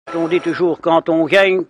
On dit toujours, quand on gagne,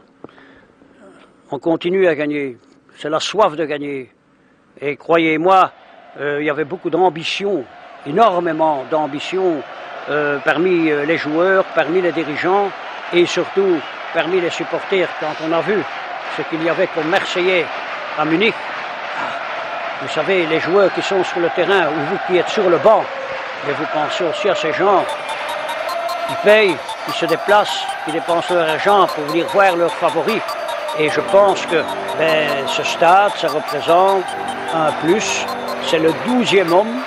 on continue à gagner. C'est la soif de gagner. Et croyez-moi, il y avait beaucoup d'ambition, énormément d'ambition parmi les joueurs, parmi les dirigeants et surtout parmi les supporters. Quand on a vu ce qu'il y avait comme Marseillais à Munich, vous savez, les joueurs qui sont sur le terrain ou vous qui êtes sur le banc, mais vous pensez aussi à ces gens qui payent, qui se déplacent, qui dépensent leur argent pour venir voir leurs favoris. Et je pense que ce stade, ça représente un plus. C'est le 12e homme,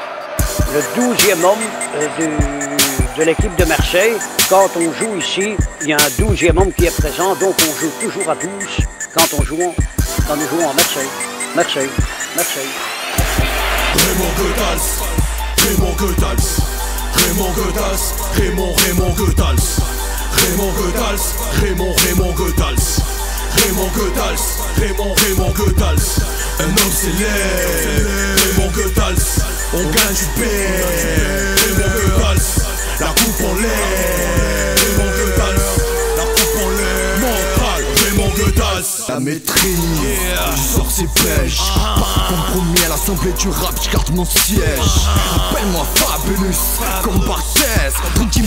de l'équipe de Marseille. Quand on joue ici, il y a un 12e homme qui est présent, donc on joue toujours à 12 quand nous jouons à Marseille. Marseille. Raymond Goethals, Raymond Goethals, Raymond Goethals, Raymond Goethals, Raymond Goethals, Raymond Goethals, Raymond Goethals, Raymond Goethals, un homme célèbre, Raymond Goethals, on gagne du paix, Raymond Goethals, la coupe en l'air, Raymond Goethals, la coupe en l'air, mental, Raymond Goethals, la maîtrise, du sorcier belge, pas comme premier à l'assemblée du rap, j'garde mon siège, appelle-moi Fabulous, comme Barthez, Dream Team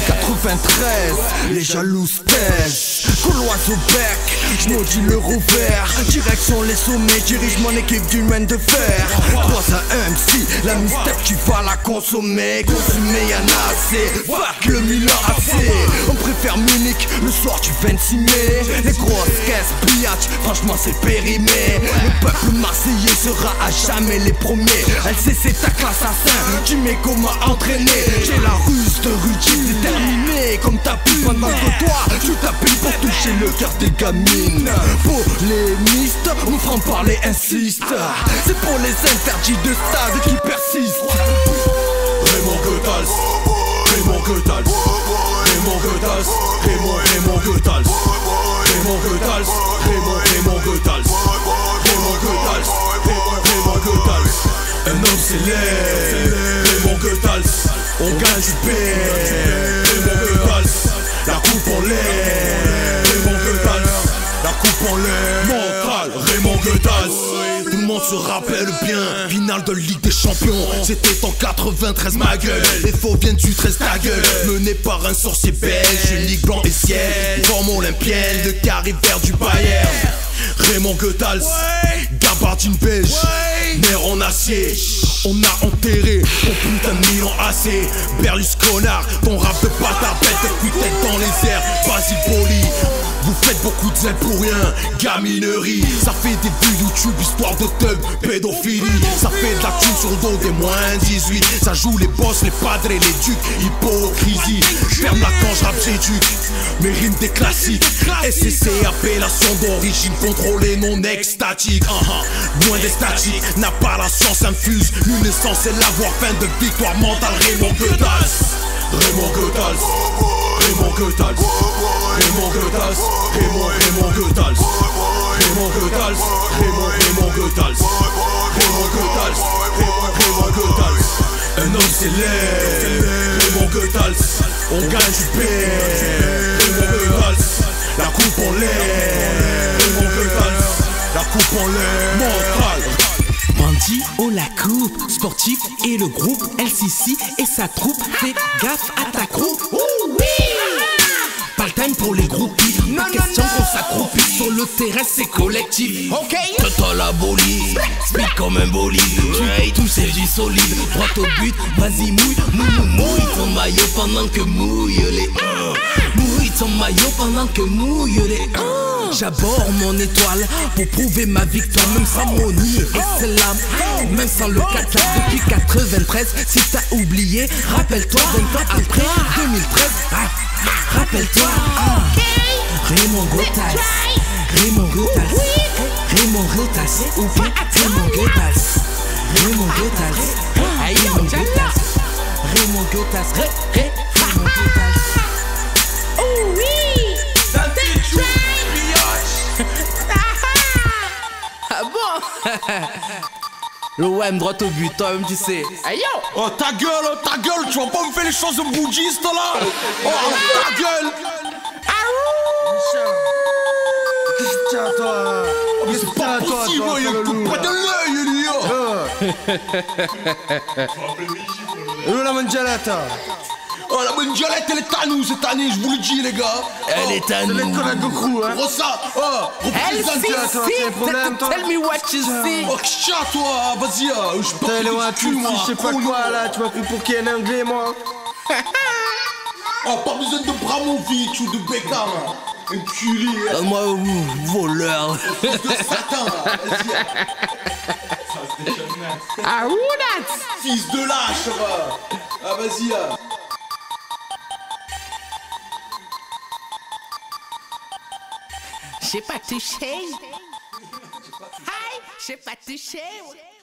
93, les jalouses taisent, Gaulois au bec, j'maudis le revers, direction les sommets, dirige mon équipe du main de fer, 3 à 1 MC, la mystère tu vas la consommer, y'en a assez, fuck le Milan AC, on préfère Munich, le soir du 26 mai, les grosses caisses billage, franchement c'est périmé, le peuple marseillais sera à jamais les premiers, LCC ta classe assassin, tu mets comment entraîner, j'ai la ruse de Rudy déterminé, comme ta pu pendant que toi, tu t'appuies pour toucher le cœur des gamines, polémiste, mon franc-parler insiste, c'est pour les interdits de stade qui persistent. Raymond Goethals, Raymond Goethals, Raymond Goethals, Raymond Goethals, Raymond Goethals, Raymond Goethals, Raymond Goethals, Raymond Goethals, un homme célèbre, Raymond Goethals, on gagne du paix, Raymond Goethals, la coupe en l'air, Raymond Goethals, la coupe en l'air, mental, Raymond Goethals. Tout le monde se rappelle bien, finale de Ligue des Champions, c'était en 93 ma gueule, les faux viennent du 13 ta gueule, mené par un sorcier belge, unique blanc et ciel, forme olympienne, le carré vert du Bayern, Raymond Goethals, gabardine belge, nerf en acier, on a enterré ton putain de Milan AC, Berlusconi, ton rap de bâtard, bête de putain dans les airs, Basile Boli. Vous faites beaucoup de zèle pour rien, gaminerie. Ça fait des vues YouTube, histoire de thug, pédophilie. Ça fait de la thune sur le dos des moins 18. Ça joue les boss, les padres et les ducs, hypocrisie. Ferme la quand j'rappe, j'éduque, mes rimes des classiques. SCC, appellation d'origine contrôlée, non extatique. Loin des statiques, n'a pas la science infuse. L'une est l'avoir, fin de victoire mentale. Raymond Goethals, Raymond Goethals, Raymond Goethals, Raymond Goethals, Raymond Goethals, Raymond Goethals, Raymond Goethals, Raymond Goethals, Raymond Goethals, un homme célèbre, Raymond Goethals, on gagne du paix, Raymond Goethals, la coupe en l'air, Raymond Goethals, la coupe en l'air, mental. Bandit, oh la coupe, sportif et le groupe LCC et sa troupe, fais gaffe à ta croupe. Pas le time pour les groupies, pas question qu'on s'accroupisse sur le terrain, c'est collectif. Ok, t'as la bolide, speed comme un bolide. Tu tout c'est du solide, droit au but, vas-y mouille ton maillot pendant que mouille les mouille ton maillot pendant que mouille les J'aborde mon étoile pour prouver ma victoire, même sans mon nid et c'est l'âme, même sans le 4 depuis 93. Si t'as oublié, rappelle-toi 20 ans après 2013. Rappelle-toi, Raymond Goethals, Raymond Goethals, Raymond Goethals, ok, Raymond Goethals, Raymond Goethals, Raymond Goethals, Raymond Goethals, Raymond Goethals. Oh oui, Ah bon? Le WM droit au but, toi-même tu sais. Aïe yo. Oh ta gueule, tu vas pas me faire les choses bouddhistes là. Oh ta gueule. Arrou. Tiens, toi. Mais c'est pas possible, il coupe pas de l'œil, lui. Où la mangialata? Oh, la mondialette, elle est à nous cette année, je vous le dis, les gars. Elle est à nous. C'est l'école à Goku, hein. Rossa, oh, représente. Tell me what you see. Oh, chat, toi, vas-y, je peux T'es pas loin, te tu moi. je sais pas quoi, là. Tu m'as pris pour qui, un anglais, moi? Oh, pas besoin de Bramovic ou de Beckham. Enculé. Moi, voleur. Fils de Satan, vas-y. Ah, who that? Fils de lâche, va. Ah, vas-y. J'ai pas touché. J'ai pas touché.